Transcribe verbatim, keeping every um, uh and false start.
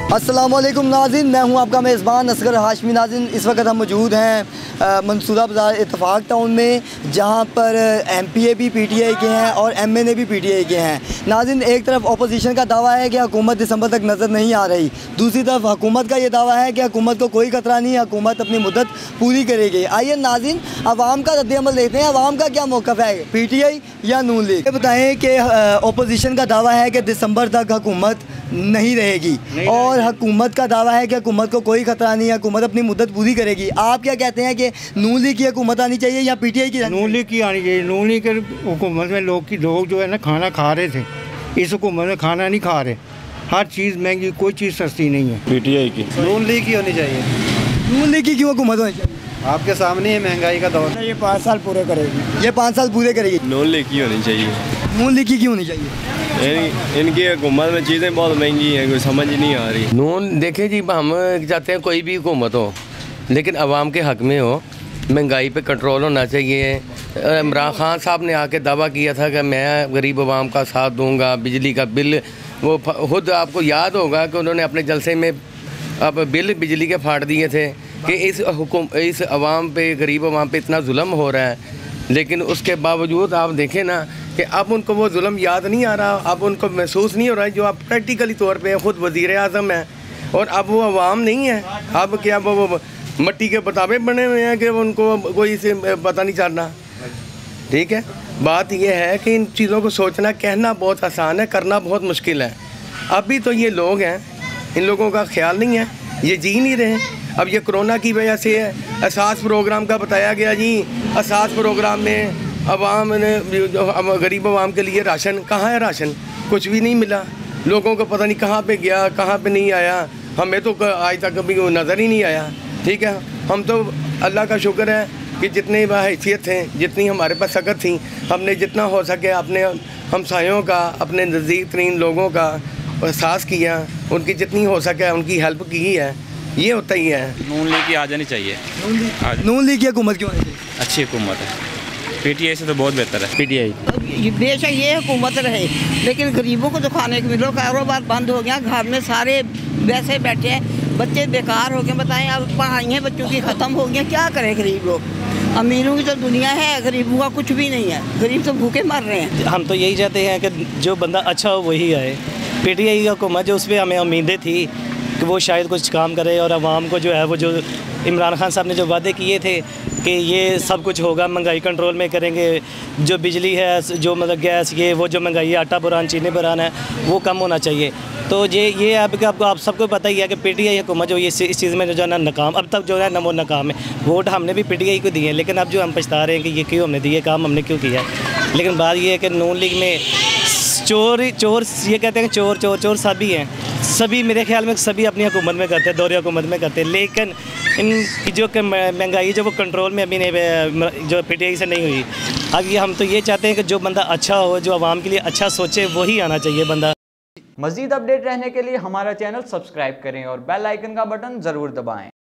अस्सलाम वालेकुम नाज़रीन, मैं हूं आपका मेज़बान असगर हाशमी। नाज़रीन, इस वक्त हम मौजूद हैं मंसूरा बाज़ार इत्तफ़ाक टाउन में, जहां पर एम पी ए भी पी टी आई के हैं और एम एन ए भी पी टी आई के हैं। नाज़रीन, एक तरफ अपोजिशन का दावा है कि हुकूमत दिसंबर तक नज़र नहीं आ रही, दूसरी तरफ हुकूमत का ये दावा है कि हुकूमत को कोई खतरा नहीं है, हुकूमत अपनी मुद्दत पूरी करेगी। आइए नाज़रीन, अवाम का रद्द-ए-अमल देखते हैं, अवाम का क्या मौक़िफ़ है, पी टी आई या नून लीग। ये बताएँ कि अपोजिशन का दावा है कि दिसंबर तक हुकूमत नहीं रहेगी नहीं और हुकूमत का दावा है कि हुकूमत को कोई खतरा नहीं है, हुकूमत अपनी मुद्दत पूरी करेगी। आप क्या कहते हैं कि नून लीग की हुकूमत आनी चाहिए या पी टी आई की? नून लीग की आनी चाहिए। नून लीग के हुकूमत में लोग की लोग जो है ना खाना खा रहे थे, इस हुकूमत में खाना नहीं खा रहे, हर चीज़ महंगी, कोई चीज़ सस्ती नहीं है। पी टी आई की नून लीग की होनी चाहिए। नून लीग की क्यों हुकूमत होनी चाहिए? आपके सामने है महंगाई का दौर। ये पाँच साल पूरे करेगी। ये पाँच साल पूरे करेगी। नून लीग की होनी चाहिए। नून लीग की क्यों होनी चाहिए? इन, इनकी हुकूमत में चीज़ें बहुत महंगी हैं, कोई समझ नहीं आ रही। नून देखें जी, हम चाहते हैं कोई भी हुकूमत हो लेकिन आवाम के हक़ में हो, महंगाई पे कंट्रोल होना चाहिए। इमरान खान साहब ने आके दावा किया था कि मैं गरीब आवाम का साथ दूंगा, बिजली का बिल, वो खुद आपको याद होगा कि उन्होंने अपने जलसे में अब बिल बिजली के फाड़ दिए थे कि इस हुकूम इस आवाम पे, गरीब आवाम पे इतना जुल्म हो रहा है। लेकिन उसके बावजूद आप देखें ना कि अब उनको वो जुल्म याद नहीं आ रहा, अब उनको महसूस नहीं हो रहा है। जो आप प्रैक्टिकली तौर पे ख़ुद वज़ीर आज़म हैं और अब वो आवाम नहीं है। अब क्या वो, वो मट्टी के बताबे बने हुए हैं कि उनको कोई से पता नहीं चल रहा। ठीक है, बात यह है कि इन चीज़ों को सोचना, कहना बहुत आसान है, करना बहुत मुश्किल है। अभी तो ये लोग हैं, इन लोगों का ख्याल नहीं है, ये जी नहीं रहे। अब ये कोरोना की वजह से है। एहसास प्रोग्राम का बताया गया जी, एहसास प्रोग्राम में अवाम ने, गरीब अवाम के लिए राशन, कहाँ है राशन? कुछ भी नहीं मिला। लोगों को पता नहीं कहाँ पे गया, कहाँ पे नहीं आया। हमें तो आज तक कभी नज़र ही नहीं आया। ठीक है, हम तो अल्लाह का शुक्र है कि जितनी हैसियत थे, जितनी हमारे पास सकत थी, हमने जितना हो सके अपने हमसायों का, अपने नज़दीक तरीन लोगों का एहसास किया, उनकी जितनी हो सके उनकी हेल्प की है। ये होता ही है। नून लीग की आ जानी चाहिए। नून लीग की हुकूमत क्यों नहीं? अच्छी हुकूमत है, पी टी आई से तो बहुत बेहतर है। पी टी आई बेशक ये हुकूमत रहे, लेकिन गरीबों को तो खाने को मिलो। कारोबार बंद हो गया, घर में सारे वैसे बैठे हैं, बच्चे बेकार हो गए। बताएं, अब पढ़ाइयाँ बच्चों की ख़त्म हो गई, क्या करें गरीब लोग? अमीरों की तो दुनिया है, गरीबों का कुछ भी नहीं है। गरीब तो भूखे मर रहे हैं। हम तो यही चाहते हैं कि जो बंदा अच्छा हो वही आए। पी टी आई का हुकूमत जो, उस पर हमें उम्मीदें थी कि वो शायद कुछ काम करे और आवाम को जो है वो, जो इमरान खान साहब ने जो वादे किए थे कि ये सब कुछ होगा, महंगाई कंट्रोल में करेंगे, जो बिजली है, जो मतलब गैस, ये वो जो महंगाई है, आटा बुरान, चीनी बुरान है, वो कम होना चाहिए। तो ये ये अब आपको आप सबको पता ही है कि पी टी आई हुकूमत जो ये इस चीज़ में जो है ना नाकाम, अब तक जो है ना वो नाकाम है। वोट हमने भी पी टी आई को दिए, लेकिन अब जो हम पछता रहे हैं कि ये क्यों हमने दिए, काम हमने क्यों किया। लेकिन बात ये है कि नून लीग में चोर चोर ये कहते हैं चोर चोर चोर सभी हैं, सभी मेरे ख्याल में सभी अपनी हुकूमत में करते हैं, दौरे हुकूमत में करते हैं। लेकिन इन जो महंगाई जो वो कंट्रोल में अभी नहीं, जो पी टी आई से नहीं हुई। अब ये हम तो ये चाहते हैं कि जो बंदा अच्छा हो, जो आवाम के लिए अच्छा सोचे, वही आना चाहिए बंदा। मज़ीद अपडेट रहने के लिए हमारा चैनल सब्सक्राइब करें और बेल आइकन का बटन ज़रूर दबाएं।